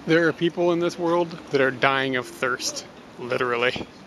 There are people in this world that are dying of thirst, literally.